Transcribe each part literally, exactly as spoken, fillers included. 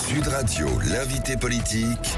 Sud Radio, l'invité politique,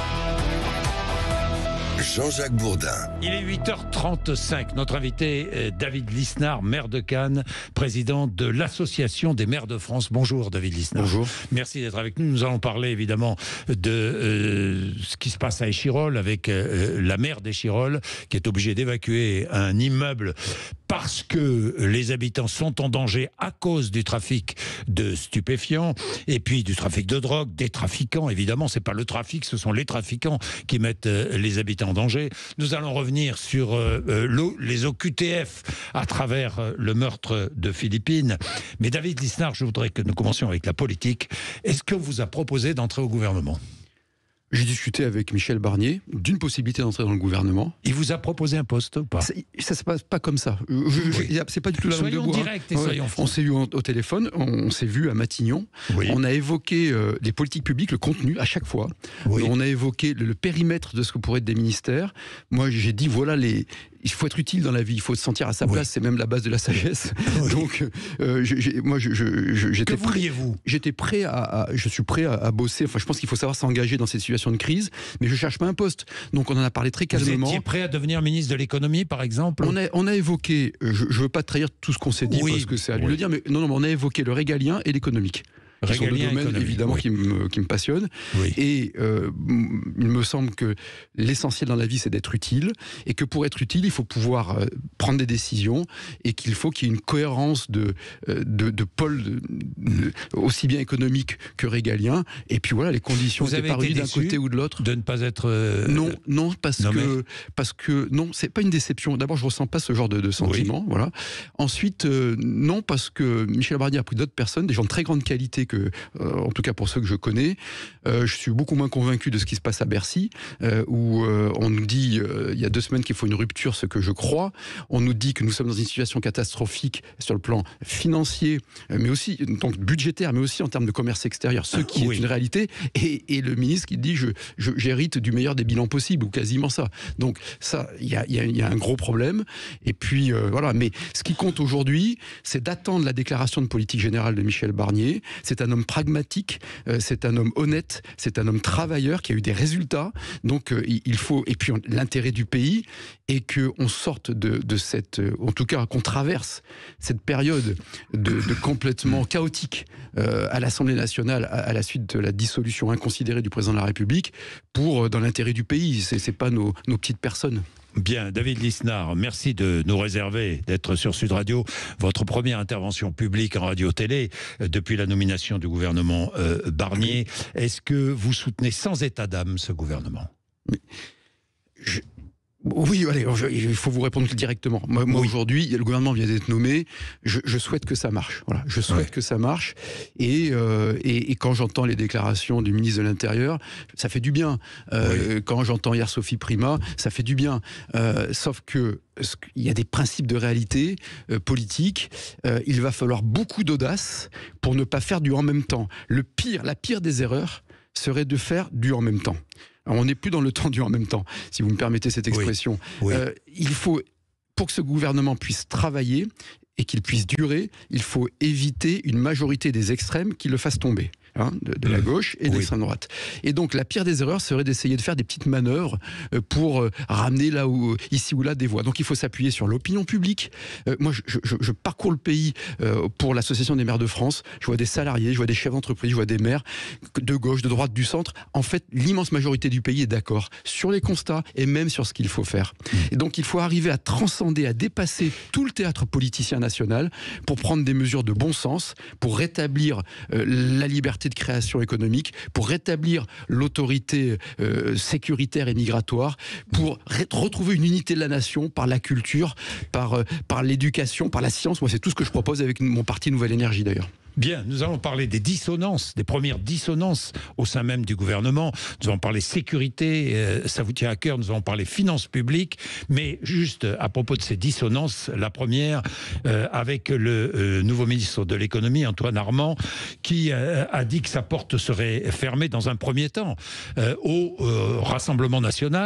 Jean-Jacques Bourdin. Il est huit heures trente-cinq. Notre invité est David Lisnard, maire de Cannes, président de l'Association des maires de France. Bonjour David Lisnard. Bonjour. Merci d'être avec nous. Nous allons parler évidemment de euh, ce qui se passe à Échirolles avec euh, la maire d'Échirolles qui est obligée d'évacuer un immeuble parce que les habitants sont en danger à cause du trafic de stupéfiants et puis du trafic de drogue, des trafiquants. Évidemment, c'est pas le trafic, ce sont les trafiquants qui mettent euh, les habitants en danger. Nous allons revenir sur euh, euh, les O Q T F à travers euh, le meurtre de Philippine. Mais David Lisnard, je voudrais que nous commencions avec la politique. Est-ce que vous a proposé d'entrer au gouvernement ? J'ai discuté avec Michel Barnier d'une possibilité d'entrer dans le gouvernement. Il vous a proposé un poste ou pas ? Ça, ça se passe pas comme ça. Je, je, oui. C'est pas du tout la langue de bois. Soyons directs et ouais. soyons francs. On s'est eu au, au téléphone, on s'est vu à Matignon. Oui. On a évoqué euh, les politiques publiques, le contenu à chaque fois. Oui. On a évoqué le, le périmètre de ce que pourraient être des ministères. Moi, j'ai dit voilà les. Il faut être utile dans la vie, il faut se sentir à sa place, oui. C'est même la base de la sagesse. Oui. Donc, euh, j'ai, moi, je, je, je, j'étais que vouliez-vous ? J'étais prêt à, à, je suis prêt à, à bosser. Enfin, je pense qu'il faut savoir s'engager dans cette situation de crise, mais je cherche pas un poste. Donc, on en a parlé très calmement. Vous étiez prêt à devenir ministre de l'économie, par exemple ? On a, on a évoqué. Je, je veux pas trahir tout ce qu'on s'est dit oui. parce que c'est à lui oui. de le dire, mais non, non, on a évoqué le régalien et l'économique. Qui sont deux domaines évidemment oui. qui, me, qui me passionnent. Oui. Et euh, il me semble que l'essentiel dans la vie, c'est d'être utile. Et que pour être utile, il faut pouvoir euh, prendre des décisions. Et qu'il faut qu'il y ait une cohérence de, euh, de, de pôle, de, de, aussi bien économique que régalien. Et puis voilà, les conditions Vous étaient pas réunies d'un côté ou de l'autre. De ne pas être. Euh... Non, non, parce non, que. Mais... Parce que non, c'est pas une déception. D'abord, je ressens pas ce genre de, de sentiment. Oui. Voilà. Ensuite, euh, non, parce que Michel Barnier a pris d'autres personnes, des gens de très grande qualité. Que, euh, en tout cas pour ceux que je connais, euh, je suis beaucoup moins convaincu de ce qui se passe à Bercy, euh, où euh, on nous dit euh, il y a deux semaines qu'il faut une rupture, ce que je crois. On nous dit que nous sommes dans une situation catastrophique sur le plan financier, euh, mais aussi donc budgétaire, mais aussi en termes de commerce extérieur, ce qui oui. est une réalité. Et, et le ministre qui dit je, je, j'hérite du meilleur des bilans possibles, ou quasiment ça. Donc ça, il y a, y a, y a un gros problème. Et puis euh, voilà. Mais ce qui compte aujourd'hui, c'est d'attendre la déclaration de politique générale de Michel Barnier. C'est un homme pragmatique, euh, c'est un homme honnête, c'est un homme travailleur qui a eu des résultats. Donc euh, il faut, et puis on, l'intérêt du pays est qu'on sorte de, de cette, euh, en tout cas qu'on traverse cette période de, de complètement chaotique euh, à l'Assemblée nationale à, à la suite de la dissolution inconsidérée du président de la République pour, euh, dans l'intérêt du pays. C'est, c'est pas nos, nos petites personnes. Bien, David Lisnard, merci de nous réserver d'être sur Sud Radio. Votre première intervention publique en radio-télé euh, depuis la nomination du gouvernement euh, Barnier. Est-ce que vous soutenez sans état d'âme ce gouvernement ? Mais je... Oui, allez, je, il faut vous répondre directement. Moi, moi oui. aujourd'hui, le gouvernement vient d'être nommé. Je, je souhaite que ça marche. Voilà, je souhaite ouais. que ça marche. Et, euh, et, et quand j'entends les déclarations du ministre de l'Intérieur, ça fait du bien. Euh, oui. Quand j'entends hier Sophie Primas, ça fait du bien. Euh, sauf que il y a des principes de réalité euh, politique. Euh, il va falloir beaucoup d'audace pour ne pas faire du en même temps. Le pire, la pire des erreurs serait de faire du en même temps. Alors, on n'est plus dans le temps du en même temps, si vous me permettez cette expression. Oui. Oui. Euh, il faut, pour que ce gouvernement puisse travailler et qu'il puisse durer, il faut éviter une majorité des extrêmes qui le fassent tomber. Hein, de, de la gauche et de oui. l'extrême droite. Et donc la pire des erreurs serait d'essayer de faire des petites manœuvres euh, pour euh, ramener là où, ici ou là des voix. Donc il faut s'appuyer sur l'opinion publique. Euh, moi je, je, je parcours le pays euh, pour l'Association des maires de France. Je vois des salariés, je vois des chefs d'entreprise, je vois des maires de gauche, de droite, du centre. En fait, l'immense majorité du pays est d'accord sur les constats et même sur ce qu'il faut faire. Mmh. Et donc il faut arriver à transcender, à dépasser tout le théâtre politicien national pour prendre des mesures de bon sens, pour rétablir euh, la liberté de création économique, pour rétablir l'autorité euh, sécuritaire et migratoire, pour re- retrouver une unité de la nation par la culture, par, euh, par l'éducation, par la science. Moi, c'est tout ce que je propose avec mon parti Nouvelle Énergie, d'ailleurs. Bien, nous allons parler des dissonances, des premières dissonances au sein même du gouvernement. Nous allons parler sécurité, euh, ça vous tient à cœur. Nous allons parler finances publiques. Mais juste à propos de ces dissonances, la première euh, avec le euh, nouveau ministre de l'économie, Antoine Armand, qui euh, a dit que sa porte serait fermée dans un premier temps euh, au euh, Rassemblement national,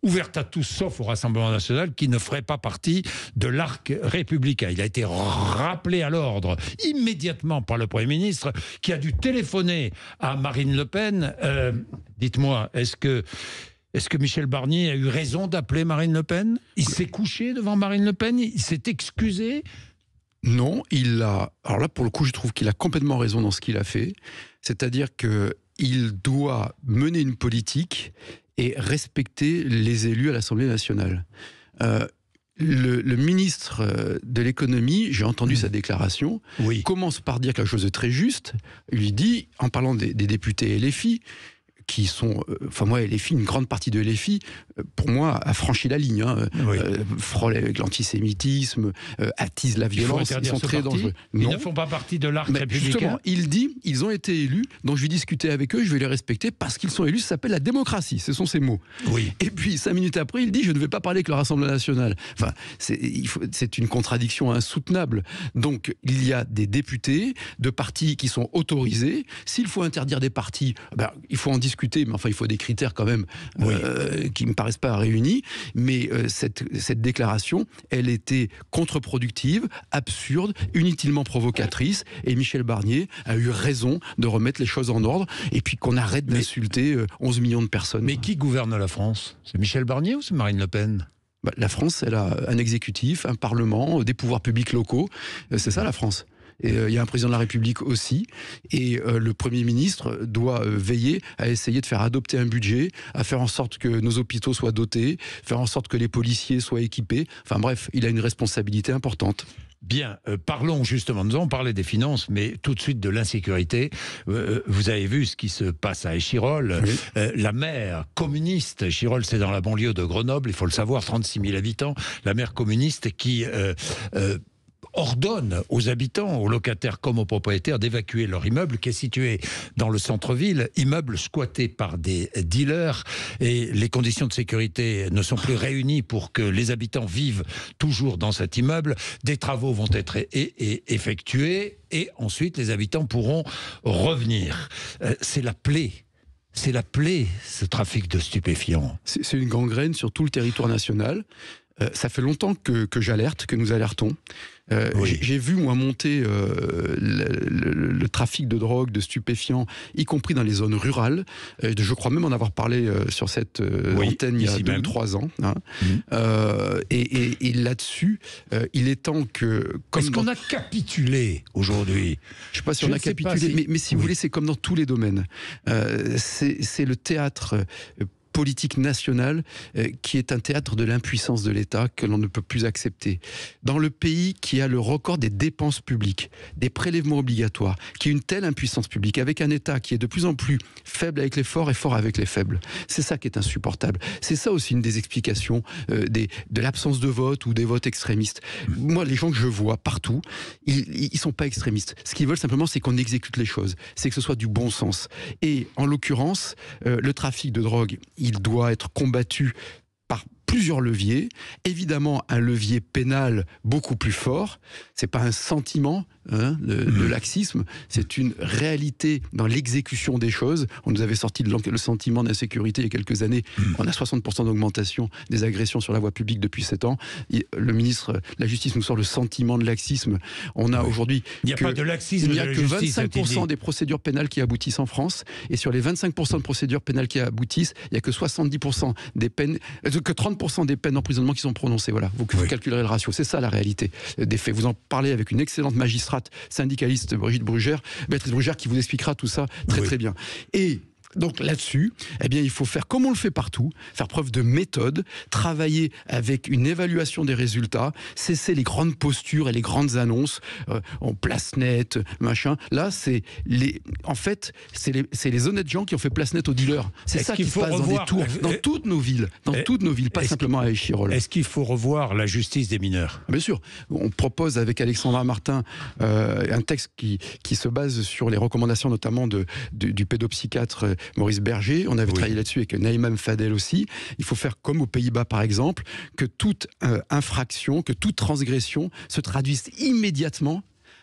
ouverte à tous sauf au Rassemblement national qui ne ferait pas partie de l'arc républicain. Il a été rappelé à l'ordre immédiatement par le Premier ministre qui a dû téléphoner à Marine Le Pen. Euh, dites-moi, est-ce que Est-ce que Michel Barnier a eu raison d'appeler Marine Le Pen? Il s'est couché devant Marine Le Pen? Il s'est excusé? Non, il a... Alors là, pour le coup, je trouve qu'il a complètement raison dans ce qu'il a fait. C'est-à-dire qu'il doit mener une politique et respecter les élus à l'Assemblée nationale. Euh, le, le ministre de l'économie, j'ai entendu mmh. sa déclaration, oui. commence par dire quelque chose de très juste. Il lui dit, en parlant des, des députés L F I, qui sont, euh, enfin moi, L F I, une grande partie de L F I, euh, pour moi, a franchi la ligne, hein, oui. euh, frôle avec l'antisémitisme, euh, attise la violence, ils sont très dangereux. Ils non. ne font pas partie de l'arc républicain. Justement, il dit, ils ont été élus, donc je vais discuter avec eux, je vais les respecter, parce qu'ils sont élus, ça s'appelle la démocratie, ce sont ces mots. Oui. Et puis, cinq minutes après, il dit, je ne vais pas parler avec le Rassemblement national. Enfin, c'est, il faut, c'est une contradiction insoutenable. Donc, il y a des députés de partis qui sont autorisés. S'il faut interdire des partis, ben, il faut en discuter. discuter, mais enfin il faut des critères quand même oui. euh, qui ne me paraissent pas réunis, mais euh, cette, cette déclaration, elle était contre-productive, absurde, inutilement provocatrice, et Michel Barnier a eu raison de remettre les choses en ordre, et puis qu'on arrête mais, d'insulter euh, onze millions de personnes. Mais qui gouverne la France? C'est Michel Barnier ou c'est Marine Le Pen? Bah, la France, elle a un exécutif, un parlement, des pouvoirs publics locaux, euh, c'est ça la France. Et il euh, y a un président de la République aussi, et euh, le Premier ministre doit euh, veiller à essayer de faire adopter un budget, à faire en sorte que nos hôpitaux soient dotés, faire en sorte que les policiers soient équipés. Enfin bref, il a une responsabilité importante. Bien, euh, parlons justement, nous avons parlé des finances, mais tout de suite de l'insécurité. Euh, vous avez vu ce qui se passe à Échirolles. Oui. Euh, la maire communiste, Échirolles c'est dans la banlieue de Grenoble, il faut le savoir, trente-six mille habitants, la maire communiste qui... Euh, euh, ordonne aux habitants, aux locataires comme aux propriétaires d'évacuer leur immeuble qui est situé dans le centre-ville, immeuble squatté par des dealers, et les conditions de sécurité ne sont plus réunies pour que les habitants vivent toujours dans cet immeuble. Des travaux vont être é- é- effectués et ensuite les habitants pourront revenir. Euh, c'est la plaie. C'est la plaie, ce trafic de stupéfiants. C'est, c'est une gangrène sur tout le territoire national. Euh, ça fait longtemps que, que j'alerte, que nous alertons. Euh, oui. j'ai, j'ai vu, moi, monter euh, le, le, le trafic de drogue, de stupéfiants, y compris dans les zones rurales. Euh, je crois même en avoir parlé euh, sur cette euh, oui, antenne il y a deux ou trois ans. Hein. Mmh. Euh, et, et, et là-dessus, euh, il est temps que... Comme Est-ce dans... qu'on a capitulé aujourd'hui? Je ne sais pas si je on a capitulé, si... mais, mais si oui. vous voulez, c'est comme dans tous les domaines. Euh, c'est, c'est le théâtre... Euh, politique nationale euh, qui est un théâtre de l'impuissance de l'État que l'on ne peut plus accepter. Dans le pays qui a le record des dépenses publiques, des prélèvements obligatoires, qui a une telle impuissance publique, avec un État qui est de plus en plus faible avec les forts et fort avec les faibles. C'est ça qui est insupportable. C'est ça aussi une des explications euh, des, de l'absence de vote ou des votes extrémistes. Moi, les gens que je vois partout, ils ne sont pas extrémistes. Ce qu'ils veulent simplement, c'est qu'on exécute les choses. C'est que ce soit du bon sens. Et en l'occurrence, euh, le trafic de drogue, il doit être combattu par plusieurs leviers. Évidemment, un levier pénal beaucoup plus fort. C'est pas un sentiment hein, de, de laxisme, c'est une réalité dans l'exécution des choses. On nous avait sorti le sentiment d'insécurité il y a quelques années. On a soixante pour cent d'augmentation des agressions sur la voie publique depuis sept ans. Le ministre de la Justice nous sort le sentiment de laxisme. On a oui. aujourd'hui... Il n'y a que, pas de laxisme. Il n'y a de que justice, vingt-cinq pour cent des procédures pénales qui aboutissent en France. Et sur les vingt-cinq pour cent de procédures pénales qui aboutissent, il n'y a que soixante-dix pour cent des peines... que trente pour cent des peines d'emprisonnement qui sont prononcées. Voilà, vous, oui. vous calculerez le ratio. C'est ça la réalité des faits. Vous en parlez avec une excellente magistrate syndicaliste, Brigitte Brugère, Béatrice Brugère, qui vous expliquera tout ça très oui. très bien. Et donc là-dessus, eh bien, il faut faire comme on le fait partout, faire preuve de méthode, travailler avec une évaluation des résultats, cesser les grandes postures et les grandes annonces, euh, en place nette, machin. Là, c'est les, en fait, c'est les, c'est les honnêtes gens qui ont fait place nette aux dealers. C'est Est-ce ça qui se passe revoir... dans des tours, dans toutes nos villes, dans est... toutes nos villes, pas simplement à Échirolles. Est-ce qu'il faut revoir la justice des mineurs? Bien sûr. On propose avec Alexandra Martin euh, un texte qui, qui se base sur les recommandations notamment de, de, du pédopsychiatre Maurice Berger, on avait oui. travaillé là-dessus avec Naïma Fadel aussi. Il faut faire comme aux Pays-Bas par exemple, que toute euh, infraction, que toute transgression se traduise immédiatement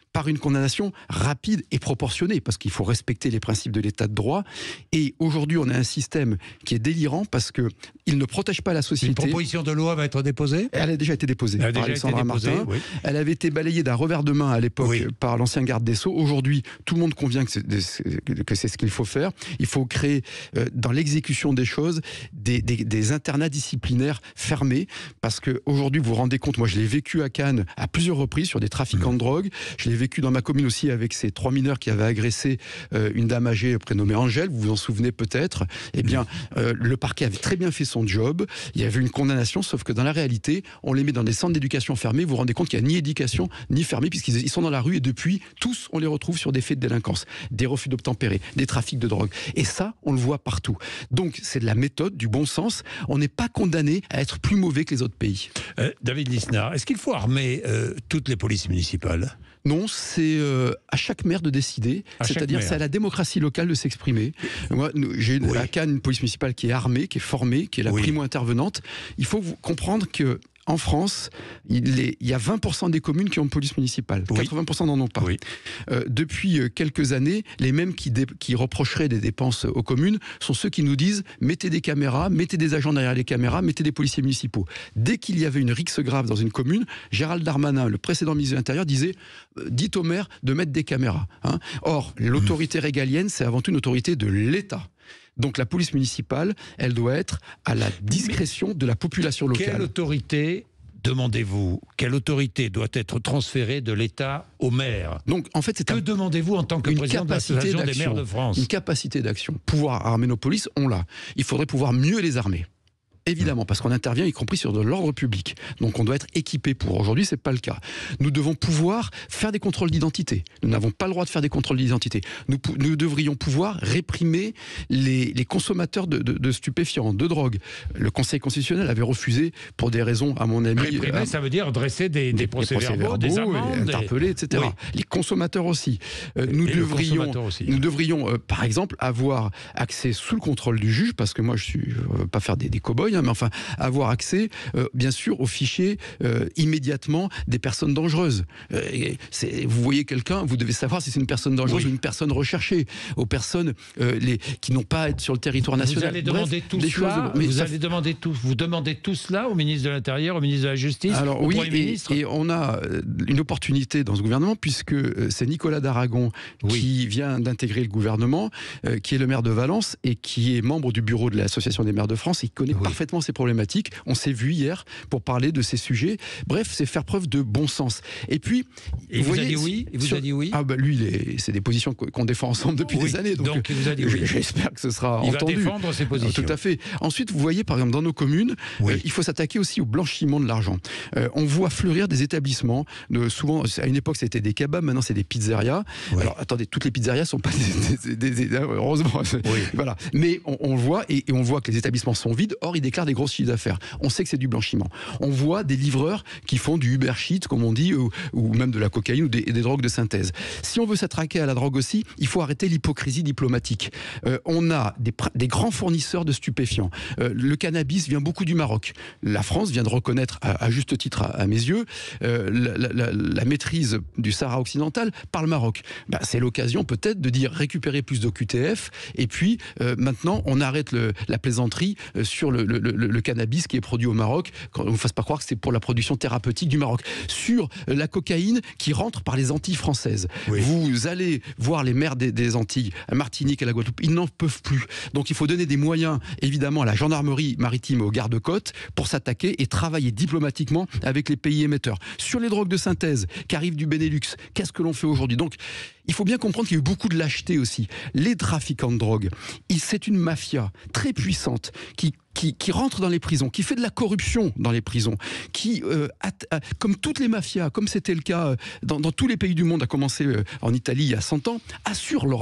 par une condamnation rapide et proportionnée, parce qu'il faut respecter les principes de l'état de droit. Et aujourd'hui, on a un système qui est délirant parce qu'il ne protège pas la société. Une proposition de loi va être déposée ? Elle a déjà été déposée Elle a par déjà été Alexandra déposée, Martin. oui. Elle avait été balayée d'un revers de main à l'époque Oui. par l'ancien garde des Sceaux. Aujourd'hui, tout le monde convient que c'est, que c'est ce qu'il faut faire. Il faut créer, euh, dans l'exécution des choses, des, des, des internats disciplinaires fermés, parce qu'aujourd'hui, vous vous rendez compte, moi je l'ai vécu à Cannes à plusieurs reprises sur des trafiquants mmh. de drogue. Je l'ai vécu dans ma commune aussi avec ces trois mineurs qui avaient agressé euh, une dame âgée prénommée Angèle, vous vous en souvenez peut-être. Eh bien, euh, le parquet avait très bien fait son job, il y avait une condamnation, sauf que dans la réalité, on les met dans des centres d'éducation fermés, vous vous rendez compte qu'il n'y a ni éducation, ni fermés, puisqu'ils ils sont dans la rue, et depuis, tous, on les retrouve sur des faits de délinquance, des refus d'obtempérer, des trafics de drogue. Et ça, on le voit partout. Donc, c'est de la méthode, du bon sens. On n'est pas condamné à être plus mauvais que les autres pays. Euh, David Lisnard, est-ce qu'il faut armer euh, toutes les polices municipales ? Non, c'est euh, à chaque maire de décider, à c'est-à-dire c'est à la démocratie locale de s'exprimer. Moi, j'ai oui. à Cannes une police municipale qui est armée, qui est formée, qui est la oui. primo-intervenante. Il faut comprendre que en France, il, est, il y a vingt pour cent des communes qui ont une police municipale. Oui. quatre-vingts pour cent n'en ont pas. Oui. Euh, depuis quelques années, les mêmes qui, dé, qui reprocheraient des dépenses aux communes sont ceux qui nous disent « mettez des caméras, mettez des agents derrière les caméras, mettez des policiers municipaux ». Dès qu'il y avait une rixe grave dans une commune, Gérald Darmanin, le précédent ministre de l'Intérieur, disait euh, « dites au maire de mettre des caméras hein ». Or, l'autorité régalienne, c'est avant tout une autorité de l'État. Donc la police municipale, elle doit être à la discrétion de la population locale. Quelle autorité, demandez-vous, quelle autorité doit être transférée de l'État au maire ? Donc en fait, c'est que un, demandez-vous en tant que président de l'association des maires de France ? Une capacité d'action. Pouvoir armer nos polices, on l'a. Il faudrait pouvoir mieux les armer. Évidemment, parce qu'on intervient y compris sur de l'ordre public. Donc on doit être équipé pour. Aujourd'hui, c'est pas le cas. Nous devons pouvoir faire des contrôles d'identité. Nous n'avons pas le droit de faire des contrôles d'identité. Nous, nous devrions pouvoir réprimer les, les consommateurs de, de, de stupéfiants, de drogue. Le Conseil constitutionnel avait refusé pour des raisons, à mon avis... Réprimer, euh, ça veut dire dresser des, des, des procès-verbaux, des amendes... Interpeller, et cetera. Oui. Les consommateurs aussi. Euh, nous, devrions, aussi. nous devrions, euh, par exemple, avoir accès sous le contrôle du juge, parce que moi, je ne suis euh, pas faire des, des cow-boys, mais enfin avoir accès euh, bien sûr aux fichiers euh, immédiatement des personnes dangereuses. Euh, c'est, vous voyez quelqu'un, vous devez savoir si c'est une personne dangereuse oui. ou une personne recherchée, aux personnes euh, les, qui n'ont pas à être sur le territoire national. Vous allez demander Bref, tout des cela, choses, mais vous ça... allez demander tout, vous demandez tout cela au ministre de l'Intérieur, au ministre de la Justice, Alors, au oui, Premier et, ministre. Et on a une opportunité dans ce gouvernement puisque c'est Nicolas Daragon oui. qui vient d'intégrer le gouvernement, euh, qui est le maire de Valence et qui est membre du bureau de l'Association des maires de France. Il connaît oui. parfaitement ces problématiques. On s'est vu hier pour parler de ces sujets. Bref, c'est faire preuve de bon sens. Et puis, et vous, vous voyez, a dit oui. Et vous sur... a dit oui. Ah bah lui, est... c'est des positions qu'on défend ensemble depuis oui. des années. Donc, donc il vous a dit oui. J'espère que ce sera il entendu. Il va défendre ses positions. Tout à fait. Ensuite, vous voyez, par exemple, dans nos communes, oui. euh, il faut s'attaquer aussi au blanchiment de l'argent. Euh, on voit fleurir des établissements. De, souvent, à une époque, c'était des kebabs. Maintenant, c'est des pizzerias. Oui. Alors, attendez, toutes les pizzerias sont pas des, des, des, des heureusement. Oui. Voilà. Mais on, on le voit et, et on voit que les établissements sont vides. Or, ils déclarent des gros chiffres d'affaires. On sait que c'est du blanchiment. On voit des livreurs qui font du Uber Sheet, comme on dit, ou, ou même de la cocaïne ou des, des drogues de synthèse. Si on veut s'attraquer à la drogue aussi, il faut arrêter l'hypocrisie diplomatique. Euh, on a des, des grands fournisseurs de stupéfiants. Euh, le cannabis vient beaucoup du Maroc. La France vient de reconnaître, à, à juste titre à, à mes yeux, euh, la, la, la maîtrise du Sahara occidental par le Maroc. Ben, c'est l'occasion peut-être de dire récupérer plus d'O Q T F et puis euh, maintenant on arrête le, la plaisanterie euh, sur le, le, le, le cannabis qui est produit au Maroc. On ne fasse pas croire que c'est pour la production thérapeutique du Maroc. Sur la cocaïne qui rentre par les Antilles françaises. Oui. Vous allez voir les maires des, des Antilles, à Martinique et à la Guadeloupe, ils n'en peuvent plus. Donc il faut donner des moyens, évidemment, à la gendarmerie maritime, aux gardes-côtes, pour s'attaquer et travailler diplomatiquement avec les pays émetteurs. Sur les drogues de synthèse qui arrivent du Benelux, qu'est-ce que l'on fait aujourd'hui ? Donc, il faut bien comprendre qu'il y a eu beaucoup de lâcheté aussi. Les trafiquants de drogue, c'est une mafia très puissante qui Qui, qui rentre dans les prisons, qui fait de la corruption dans les prisons, qui, euh, a, a, comme toutes les mafias, comme c'était le cas dans, dans tous les pays du monde, à commencer euh, en Italie il y a cent ans, assure l'ordre.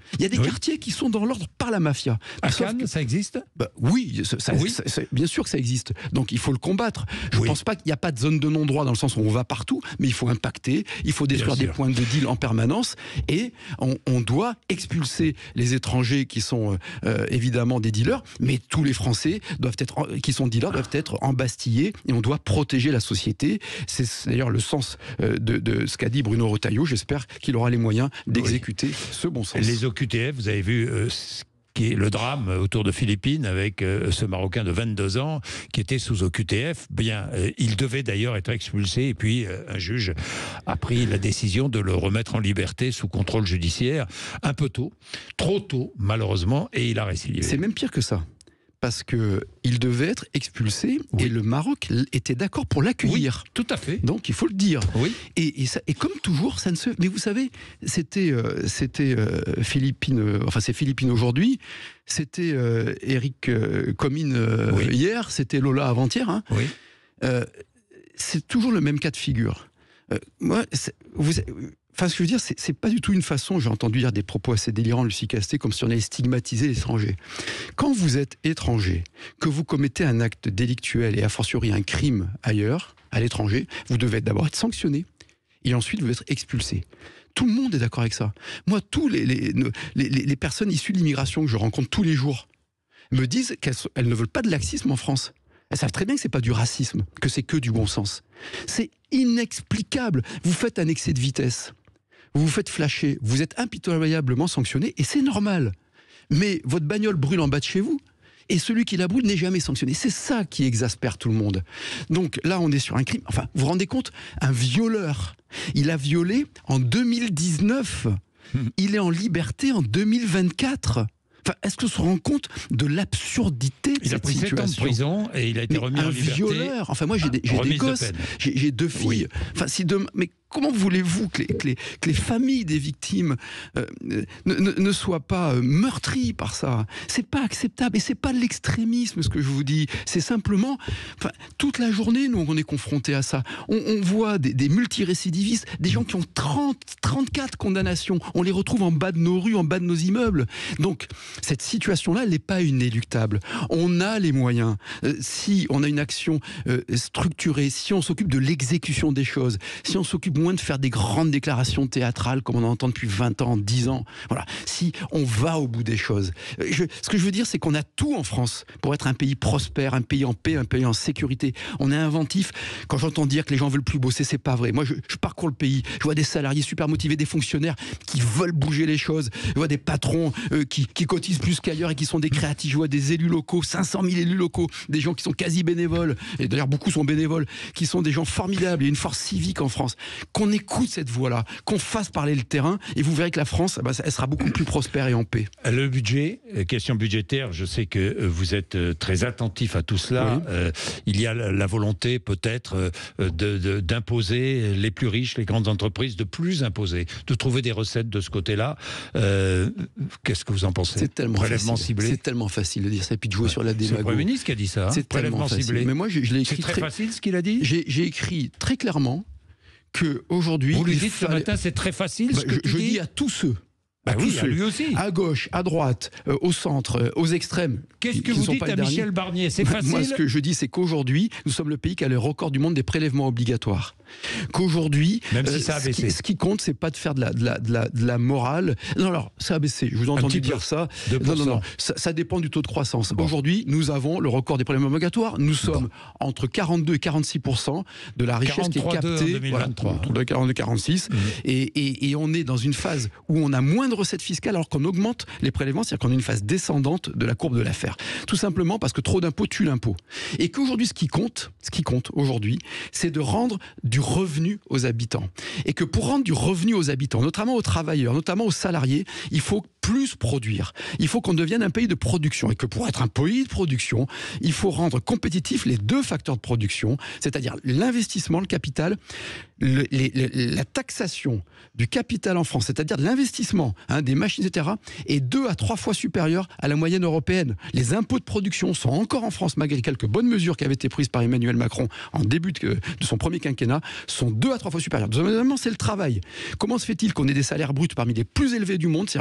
Il y a des oui. quartiers qui sont dans l'ordre par la mafia. À Sauf Cannes, que, ça existe bah, oui, ça, ça, oui. ça, ça, bien sûr que ça existe. Donc il faut le combattre. Je ne oui. pense pas qu'il n'y a pas de zone de non-droit dans le sens où on va partout, mais il faut impacter, il faut détruire des points de deal en permanence et on, on doit expulser les étrangers qui sont euh, évidemment des dealers, mais tous les Français doivent être, qui sont dealers doivent être embastillés et on doit protéger la société. C'est d'ailleurs le sens de, de ce qu'a dit Bruno Retailleau. J'espère qu'il aura les moyens d'exécuter oui. ce bon sens. Les O Q T F, vous avez vu euh, ce qui est le drame autour de Philippines avec euh, ce Marocain de vingt-deux ans qui était sous O Q T F. Bien, euh, il devait d'ailleurs être expulsé et puis euh, un juge a pris la décision de le remettre en liberté sous contrôle judiciaire un peu tôt, trop tôt malheureusement, et il a récidivé. C'est même pire que ça. Parce qu'il devait être expulsé oui. et le Maroc était d'accord pour l'accueillir. Oui, tout à fait. Donc il faut le dire. Oui. Et, et, ça, et comme toujours, ça ne se. Mais vous savez, c'était euh, c'était euh, Philippine. Euh, enfin, c'est Philippine aujourd'hui. C'était euh, Eric euh, Comines euh, oui. hier. C'était Lola avant-hier. Hein. Oui. Euh, c'est toujours le même cas de figure. Euh, moi, vous. Enfin, ce que je veux dire, c'est, c'est pas du tout une façon, j'ai entendu dire des propos assez délirants, Lucie Castet, comme si on allait stigmatiser l'étranger. Quand vous êtes étranger, que vous commettez un acte délictuel et a fortiori un crime ailleurs, à l'étranger, vous devez d'abord être sanctionné et ensuite vous devez être expulsé. Tout le monde est d'accord avec ça. Moi, tous les, les, les, les personnes issues de l'immigration que je rencontre tous les jours me disent qu'elles elles ne veulent pas de laxisme en France. Elles savent très bien que c'est pas du racisme, que c'est que du bon sens. C'est inexplicable. Vous faites un excès de vitesse. Vous vous faites flasher, vous êtes impitoyablement sanctionné, et c'est normal. Mais votre bagnole brûle en bas de chez vous, et celui qui la brûle n'est jamais sanctionné. C'est ça qui exaspère tout le monde. Donc là, on est sur un crime. Enfin, vous vous rendez compte, un violeur, il a violé en deux mille dix-neuf. Il est en liberté en deux mille vingt-quatre. Enfin, est-ce qu'on se rend compte de l'absurdité de il cette situation ? Il a pris sept ans de prison et il a été mais remis un en liberté. Violeur. Enfin, moi, j'ai des, j'ai des gosses, de j'ai, j'ai deux filles. Oui. Enfin, si demain, mais comment voulez-vous que les, que les, que les familles des victimes euh, ne, ne, ne soient pas euh, meurtries par ça ? C'est pas acceptable. Et c'est pas de l'extrémisme, ce que je vous dis. C'est simplement, enfin, toute la journée, nous, on est confrontés à ça. On, on voit des, des multirécidivistes, des gens qui ont trente, trente-quatre condamnations. On les retrouve en bas de nos rues, en bas de nos immeubles. Donc, cette situation-là, elle n'est pas inéluctable. On a les moyens. Euh, si on a une action euh, structurée, si on s'occupe de l'exécution des choses, si on s'occupe moins de faire des grandes déclarations théâtrales comme on en entend depuis vingt ans, dix ans, voilà. Si on va au bout des choses. Je, ce que je veux dire, c'est qu'on a tout en France pour être un pays prospère, un pays en paix, un pays en sécurité. On est inventif. Quand j'entends dire que les gens veulent plus bosser, c'est pas vrai. Moi, je, je parcours le pays, je vois des salariés super motivés, des fonctionnaires qui veulent bouger les choses, je vois des patrons euh, qui, qui cotisent plus qu'ailleurs et qui sont des créatifs, je vois des élus locaux, cinq cent mille élus locaux, des gens qui sont quasi bénévoles, et d'ailleurs beaucoup sont bénévoles, qui sont des gens formidables. Il y a une force civique en France. Qu'on écoute cette voix-là, qu'on fasse parler le terrain, et vous verrez que la France, bah, elle sera beaucoup plus prospère et en paix. Le budget, question budgétaire, je sais que vous êtes très attentif à tout cela. Oui. Euh, il y a la volonté peut-être de, de, d'imposer les plus riches, les grandes entreprises, de plus imposer, de trouver des recettes de ce côté-là. Euh, qu'est-ce que vous en pensez ? C'est tellement Prélèvement facile. ciblé. C'est tellement facile de dire ça et puis de jouer ouais. sur la démago. C'est le Premier ministre qui a dit ça. Hein, c'est prélèvement ciblé. Mais moi, je, je l'ai écrit c'est très, très facile ce qu'il a dit. J'ai, j'ai écrit très clairement que aujourd'hui. Vous lui dites fallait... ce matin, c'est très facile. Bah, ce que je tu je dis. dis à tous ceux. Bah oui, à lui aussi. À gauche, à droite, euh, au centre, euh, aux extrêmes. Qu'est-ce que vous dites à Michel Barnier ? C'est facile. Moi, ce que je dis, c'est qu'aujourd'hui, nous sommes le pays qui a le record du monde des prélèvements obligatoires. Qu'aujourd'hui, même si ça a baissé. Ce qui, ce qui compte, c'est pas de faire de la, de la, de la, de la morale. Non, alors, ça a baissé. Je vous ai entendu dire ça. Non, non, non. Ça, ça dépend du taux de croissance. Bon. Aujourd'hui, nous avons le record des prélèvements obligatoires. Nous sommes bon. entre quarante-deux et quarante-six pour cent de la richesse qui est captée. deux mille vingt-trois. Voilà, entre quarante-deux et quarante-six. Mmh. Et, et, et on est dans une phase où on a moins de recettes fiscales alors qu'on augmente les prélèvements, c'est-à-dire qu'on a une phase descendante de la courbe de l'affaire. Tout simplement parce que trop d'impôts tue l'impôt. Et qu'aujourd'hui, ce qui compte, ce qui compte aujourd'hui, c'est de rendre du revenu aux habitants. Et que pour rendre du revenu aux habitants, notamment aux travailleurs, notamment aux salariés, il faut plus produire. Il faut qu'on devienne un pays de production. Et que pour être un pays de production, il faut rendre compétitifs les deux facteurs de production, c'est-à-dire l'investissement, le capital, le, les, les, la taxation du capital en France, c'est-à-dire de l'investissement, hein, des machines, et cetera, est deux à trois fois supérieur à la moyenne européenne. Les impôts de production sont encore en France, malgré quelques bonnes mesures qui avaient été prises par Emmanuel Macron en début de, de son premier quinquennat, sont deux à trois fois supérieurs. Deuxièmement, c'est le travail. Comment se fait-il qu'on ait des salaires bruts parmi les plus élevés du monde, c'est-à-dire le coût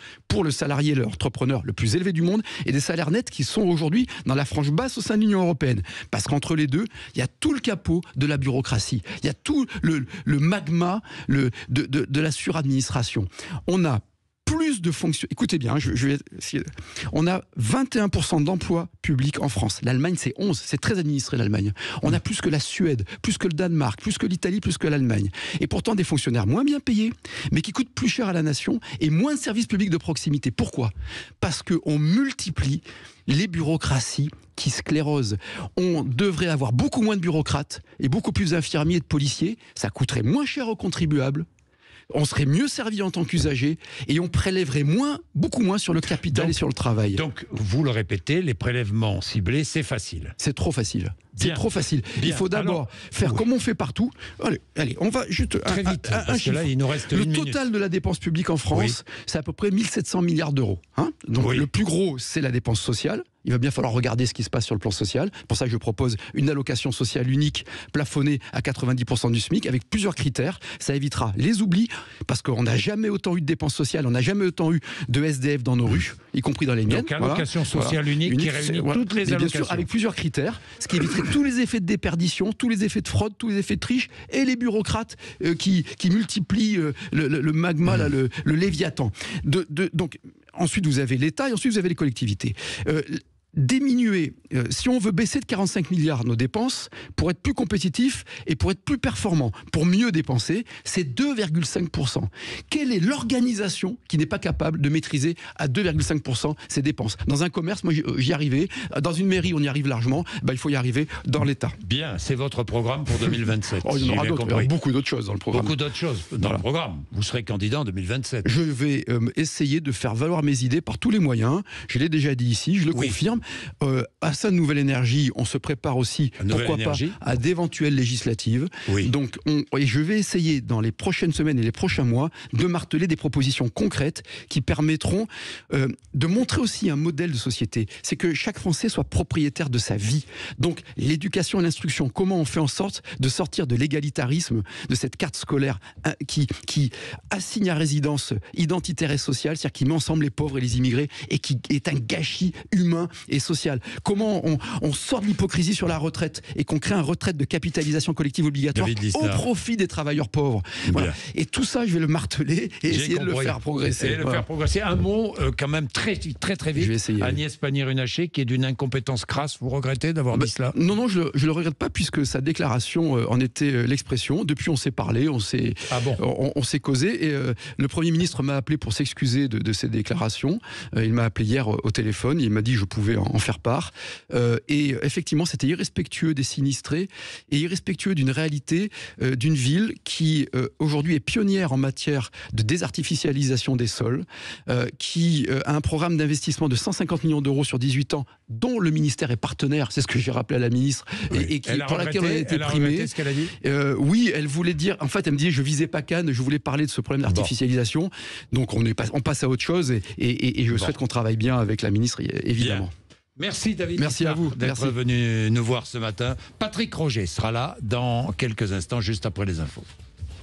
pour le salarié et l'entrepreneur le plus élevé du monde, et des salaires nets qui sont aujourd'hui dans la frange basse au sein de l'Union européenne. Parce qu'entre les deux, il y a tout le capot de la bureaucratie. Il y a tout le, le magma le, de, de, de la suradministration. On a plus de fonctions. Écoutez bien, je, je vais essayer. On a vingt et un pour cent d'emplois publics en France. L'Allemagne, c'est onze. C'est très administré, l'Allemagne. On a plus que la Suède, plus que le Danemark, plus que l'Italie, plus que l'Allemagne. Et pourtant, des fonctionnaires moins bien payés, mais qui coûtent plus cher à la nation et moins de services publics de proximité. Pourquoi ? Parce qu'on multiplie les bureaucraties qui sclérosent. On devrait avoir beaucoup moins de bureaucrates et beaucoup plus d'infirmiers et de policiers. Ça coûterait moins cher aux contribuables. On serait mieux servi en tant qu'usager et on prélèverait moins, beaucoup moins sur le capital donc, et sur le travail. Donc, vous le répétez, les prélèvements ciblés, c'est facile. C'est trop facile. C'est Bien. trop facile. Bien. Il faut d'abord Alors, faire oui. comme on fait partout. Allez, allez, on va juste très un, vite, un, un parce chiffre. que là, il nous reste Le une total minute. de la dépense publique en France, Oui. c'est à peu près mille sept cents milliards d'euros. Hein, donc Oui. le plus gros, c'est la dépense sociale. Il va bien falloir regarder ce qui se passe sur le plan social. Pour ça, je propose une allocation sociale unique plafonnée à quatre-vingt-dix pour cent du SMIC avec plusieurs critères. Ça évitera les oublis parce qu'on n'a jamais autant eu de dépenses sociales, on n'a jamais autant eu de S D F dans nos rues, y compris dans les miennes. Donc, allocation Voilà. sociale Voilà. unique qui réunit voilà. toutes les Mais bien allocations. sûr, avec plusieurs critères, ce qui éviterait tous les effets de déperdition, tous les effets de fraude, tous les effets de triche et les bureaucrates euh, qui, qui multiplient euh, le, le, le magma, mmh. là, le, le léviathan. De, de, donc, ensuite, vous avez l'État et ensuite, vous avez les collectivités. Euh, diminuer, euh, si on veut baisser de quarante-cinq milliards nos dépenses, pour être plus compétitif et pour être plus performant, pour mieux dépenser, c'est deux virgule cinq pour cent. Quelle est l'organisation qui n'est pas capable de maîtriser à deux virgule cinq pour cent ses dépenses ? Dans un commerce, moi j'y arrivais, dans une mairie on y arrive largement, bah, il faut y arriver dans l'État. Bien, c'est votre programme pour deux mille vingt-sept. Oh, il y en aura d'autres, il y aura beaucoup d'autres choses dans le programme. Beaucoup d'autres choses dans voilà. le programme. Vous serez candidat en deux mille vingt-sept. Je vais euh, essayer de faire valoir mes idées par tous les moyens. Je l'ai déjà dit ici, je le oui. confirme. Euh, à sa nouvelle énergie, on se prépare aussi, pourquoi énergie. pas, à d'éventuelles législatives. Oui. Donc, on, et je vais essayer dans les prochaines semaines et les prochains mois de marteler des propositions concrètes qui permettront euh, de montrer aussi un modèle de société. C'est que chaque Français soit propriétaire de sa vie. Donc, l'éducation et l'instruction, comment on fait en sorte de sortir de l'égalitarisme, de cette carte scolaire hein, qui, qui assigne à résidence identitaire et sociale, c'est-à-dire qui met ensemble les pauvres et les immigrés et qui est un gâchis humain et social. Comment on, on sort de l'hypocrisie sur la retraite et qu'on crée un retraite de capitalisation collective obligatoire au profit des travailleurs pauvres. Voilà. Et tout ça, je vais le marteler et essayer de le faire progresser. Et voilà. le faire progresser. Un mot euh, quand même très très très vite. Je vais essayer. Agnès Pannier-Runacher, qui est d'une incompétence crasse. Vous regrettez d'avoir bah, dit cela ? Non, non, je ne le, le regrette pas puisque sa déclaration euh, en était euh, l'expression. Depuis, on s'est parlé, on s'est ah bon. on, on s'est causé et euh, le Premier ministre m'a appelé pour s'excuser de, de ces déclarations. Euh, il m'a appelé hier au téléphone. Il m'a dit que je pouvais en, en faire part. Euh, et effectivement, c'était irrespectueux des sinistrés et irrespectueux d'une réalité euh, d'une ville qui euh, aujourd'hui est pionnière en matière de désartificialisation des sols, euh, qui euh, a un programme d'investissement de cent cinquante millions d'euros sur dix-huit ans, dont le ministère est partenaire, c'est ce que j'ai rappelé à la ministre, oui. et, et qui, elle a pour regretté, laquelle elle a été elle a primée. Ce qu'elle a dit euh, oui, elle voulait dire, en fait, elle me disait, je visais pas Cannes, je voulais parler de ce problème d'artificialisation, bon. donc on, est, on passe à autre chose, et, et, et je bon. souhaite qu'on travaille bien avec la ministre, évidemment. Bien. Merci David. Merci à vous d'être venu nous voir ce matin. Patrick Roger sera là dans quelques instants, juste après les infos.